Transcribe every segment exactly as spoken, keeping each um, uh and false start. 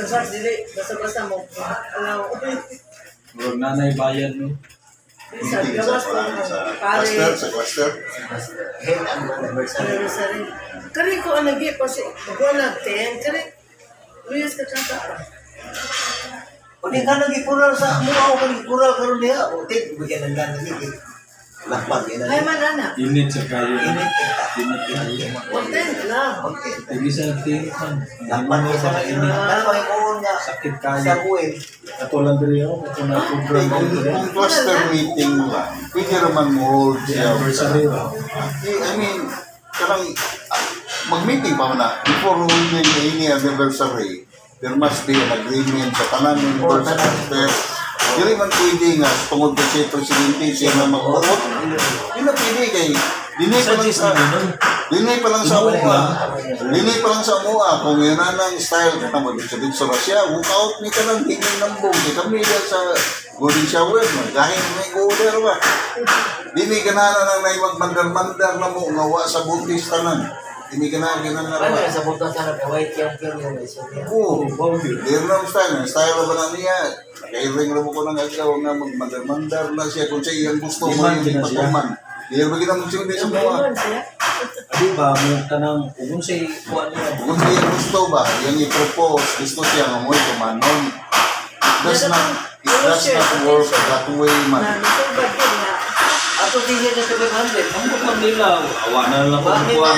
Basta dili, basta-basta mo. Alaw. Huwag nanay bayan mo. Sa gawas ko pare. Cluster, sa cluster. Head ang anniversary. Kari ko ang lagi pa si Buwan ten. Kari, Luis ka kanta. O di ka nag-ikural sa mga ako nag-ikural karoon niya. O tit, bigyan ng gana lagi. Lakpag yun Ay man ana. Init sa kayo. Init kita. Init kayo. Ten lang. Okay. Hindi sa tingin kan. Lakpag yun sa init. Ano ba yung niya? Sakit kayo. Sa kuwin. Katulad rin ako. Katulad program ko. Kung cluster meeting mo lang, pwede naman mo hold siya. Anniversary ba? I mean, karang ah, mag-meeting pa na before holding any anniversary, there must be an agreement sa tanan members sa cluster. Dili man pwede nga tungod ka siya presidente siya na mag-vote. Di na pwede kay dinay pa lang sa dinay pa lang sa mua. Dinay pa lang sa mua kung yun na ng style ka mo dito sa Russia, walk out ni ka nang hingin ng bong di kami dyan sa golden shower mo. Dahil may order ba? Dinay ka na nang naimag-mandar-mandar na mo ngawa sa buntis tanan. Hindi ka na ganang Ano narawa. sa butas na white yung yung yung yung Oo, yun lang style. Style ba na niya? Kairing mo ko ng agaw na magmandar-mandar na siya kung siya iyang gusto mo Demand yung na siya. patuman. Dahil ba kita magsimbi sa mga? Adi ba mo tanang kung say kuan niya. Kung siya iyang gusto ba, yung i-propose, gusto siya nga mo itumanon. It does not, it does not work that way man. Nasubad din na. Ato tingin na seven hundred. Ang bukang nila, awa na lang kung kuan.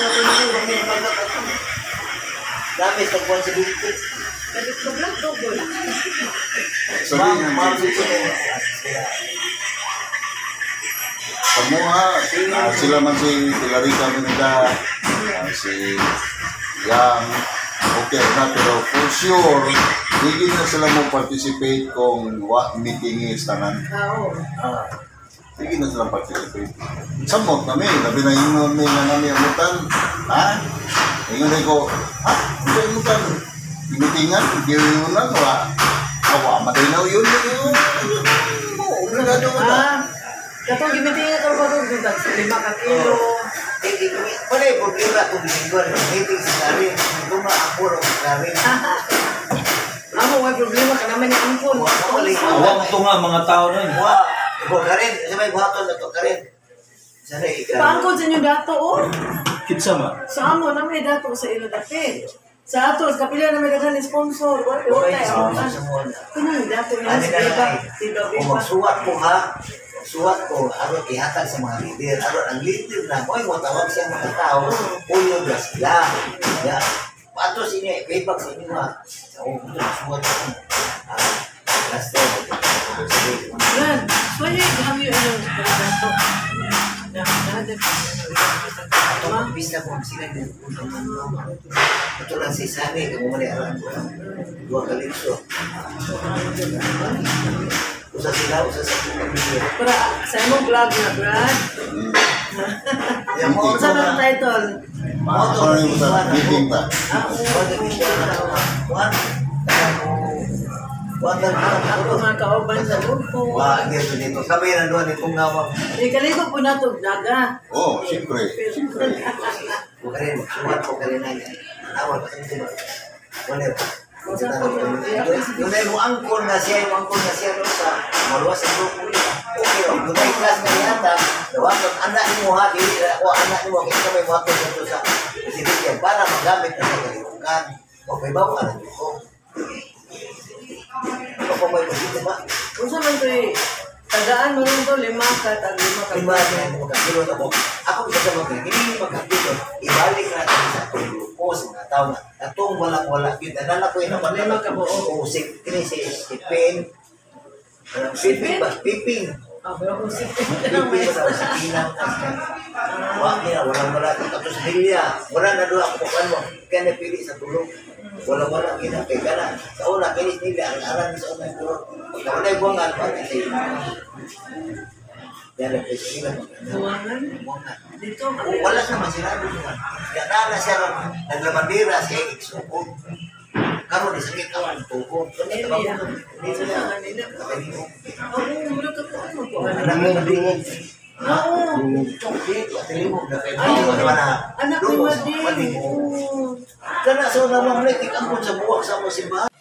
Dami sa responsibility. Nagpaglag ko ko. Sabi nga, Pamuha, ah, sila man si Pilarica Minda, ah, si Yang, okay na, pero for sure, hindi na sila mo participate kung what meeting is tanan. Oo. Hindi na sila participate. Samot kami, labi na yung may nga namin amutan, ha? Ingon na ko, ha? Hindi amutan. Meetingan, hindi yun lang, wa. Awa, matinaw yun, yun. Oo, obligado mo na. Ah, katong gimitingan ka ba doon dun sa lima ka kilo. Hindi ko wala yung problema kung linggon. Meeting sa karin. Kung maapuro sa karin. Amo may problema ka naman yung angkol. Awa mo to nga mga tao na yun. Wah, ibo karin. Kasi may buhaton na to karin. Sana ikaw. Paangkol sa inyo dato oh. Kitsa ma. Sa amo na may dato sa ilo dapit. Sa ato, kapila na may dagan sponsor. Wala Okay, tayo. sa sa mo. Kuno yung dato niya Ano sa na iba. na Tiba Kung iba. magsuwat ko ha, suwat ko, aron ihatag sa mga leader. Aron ang leader na, kung mo tawag siya mga tao, puyo na sila. Ya. Pato siya, feedback sa inyo ha. Sa kung suwat ko. Last time. Yan. So yung kami yung ano dato. Na nada pa. Ang bisa ko sila din. Ito lang si Sani, kung mali alam ko. Dua kalipso. Usa sila, usa sa pamilya. Para sa imong vlog na, Brad. Yung mo Sa mga title. Ano yung sa meeting ba? Ah, Juan, Juan lang ako mga kauban sa grupo. Wah, dito dito. Kami na doon itong ngawang. Ikaligo po na ito, daga. Oo, oh, siyempre. Siyempre. Kung rin, sumat ko ka rin na yan. Awal, kasi dito. Wala po. Yung na yung angkol na siya, yung angkol na siya doon sa maluwas sa grupo niya. Okay, yung na yung class na yata, nawakot, anak ni mo ha, hindi ako anak ni mo, kasi may wakot dito sa presidente para magamit na sa kalimukan. Okay ba mo, anak ko? Ano pa may pagkita ba? Kung saan man ito eh, tagaan mo rin ito, lima ka, tag lima ka. Lima na yung magkakilot ako. Ako bisa magkakilot, hindi magkakilot. Ibalik natin sa itong grupo, sa mga tao na itong walang-wala. Nadala ko yun naman. Lima ka po. Oo, si si Pin. Piping ba? Piping. Ah, pero kung si Piping ba? Si Pinang. Wala niya, walang-wala. Tapos Hilya, wala na doon ako kung ano. Kaya napili sa tulong. Wala-wala kinapay ka na. Sa una, kinis nila, ang alam sa una yung tulong. Pagka wala yung buwangan, pati sa iyo. Yan ang pwede sila. buwangan, Buwangan. dito, Kung wala naman sinabi naman. Kaya na siya lang, naglamandira siya, iksukod. Karoon, sakit ako ang tukod. Hindi na. Dito na, kanina. Oo, mula ka po, ano po? Anak mo madingog. Oo. Chokit, atilimog na kayo. Ay, Ano naman na? anak ni Mading. Kana sa unang mamletik ang sa buwak sa mo simbahan.